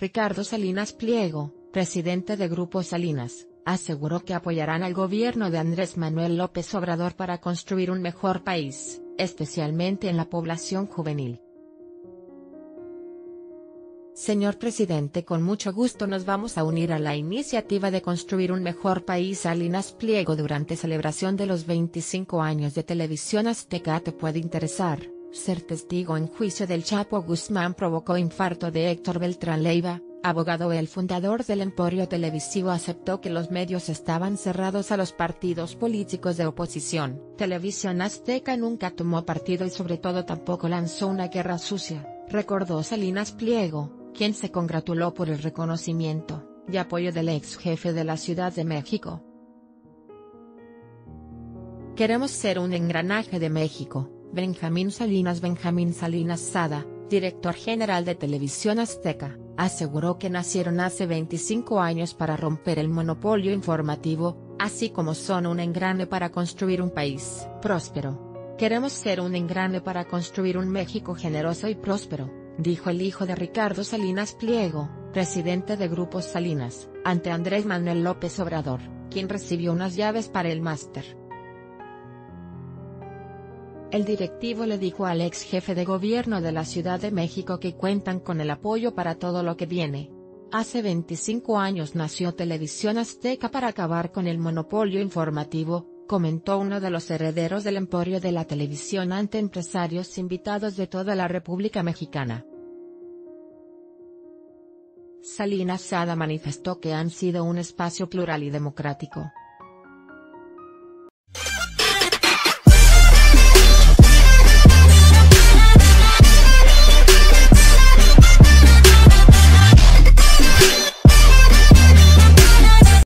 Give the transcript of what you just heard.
Ricardo Salinas Pliego, presidente de Grupo Salinas, aseguró que apoyarán al gobierno de Andrés Manuel López Obrador para construir un mejor país, especialmente en la población juvenil. Señor presidente, con mucho gusto nos vamos a unir a la iniciativa de construir un mejor país. Salinas Pliego durante celebración de los 25 años de Televisión Azteca. Te puede interesar, ser testigo en juicio del Chapo Guzmán provocó infarto de Héctor Beltrán Leiva, abogado. El fundador del emporio televisivo aceptó que los medios estaban cerrados a los partidos políticos de oposición. Televisión Azteca nunca tomó partido y sobre todo tampoco lanzó una guerra sucia, recordó Salinas Pliego, quien se congratuló por el reconocimiento y apoyo del ex jefe de la Ciudad de México. Queremos ser un engranaje de México. Benjamín Salinas Sada, director general de Televisión Azteca, aseguró que nacieron hace 25 años para romper el monopolio informativo, así como son un engrane para construir un país próspero. Queremos ser un engrane para construir un México generoso y próspero, dijo el hijo de Ricardo Salinas Pliego, presidente de Grupo Salinas, ante Andrés Manuel López Obrador, quien recibió unas llaves para el máster. El directivo le dijo al ex jefe de gobierno de la Ciudad de México que cuentan con el apoyo para todo lo que viene. Hace 25 años nació Televisión Azteca para acabar con el monopolio informativo, comentó uno de los herederos del emporio de la televisión ante empresarios invitados de toda la República Mexicana. Salinas Sada manifestó que han sido un espacio plural y democrático,